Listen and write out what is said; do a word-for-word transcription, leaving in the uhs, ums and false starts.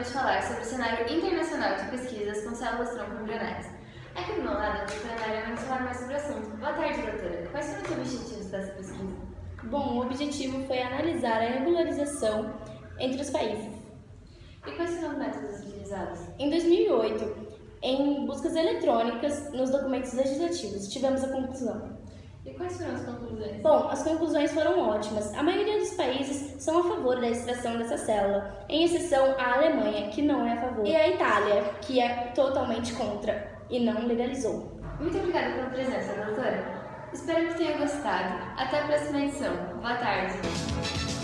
iremos falar sobre o cenário internacional de pesquisas com células-tronco embrionárias. Aqui do meu lado, a doutora Nária vai nos falar mais sobre o assunto. Boa tarde, doutora. Quais foram os objetivos dessa pesquisa? Bom, o objetivo foi analisar a regularização entre os países. E quais foram os métodos utilizados? Em dois mil e oito, em buscas eletrônicas nos documentos legislativos, tivemos a conclusão. E quais foram as conclusões? Bom, as conclusões foram ótimas. A maioria dos países são a favor da extração dessa célula, em exceção a Alemanha, que não é a favor, e a Itália, que é totalmente contra e não legalizou. Muito obrigada pela presença, doutora. Espero que tenha gostado. Até a próxima edição. Boa tarde.